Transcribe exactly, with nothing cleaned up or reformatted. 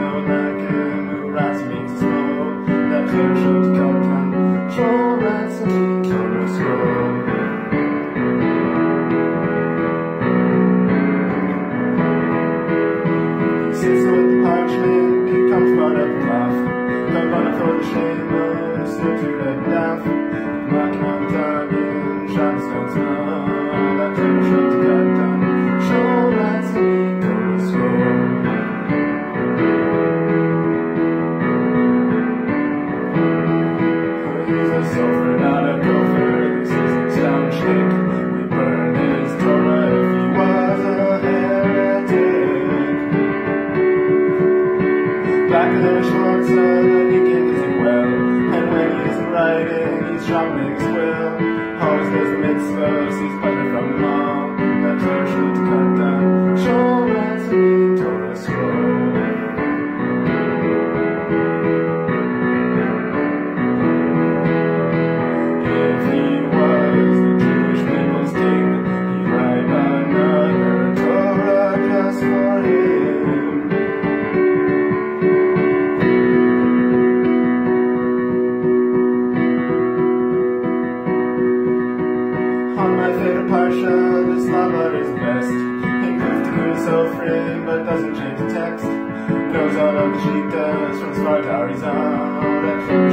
like him who writes means smol. That Sirtut katan, shvartza, Torah Scroll. He sits with the parchment, becomes part of the klaf. Kavanah for the Sheimos, Sirtut and daf. Tagin, Shatnez, that Sirtut katan, shvartza, Torah Scroll. He's a Sofer, not a Kofer. This is the Stam Shtick. We burn his Torah if he was a heretic. Back in the shvartza, the ink in his inkwell. And when he's writing, he's sharpening his quill. Always does the mitzvot, sees pleasure from them all. That Sirtut katan, shvartza, Torah Scroll. If he was the Jewish people's king, he'd write another Torah just for him. On my favorite Parsha, this lava is best. Includes the Sofer, but doesn't change the text. Knows all of the shoteh from shvartza, that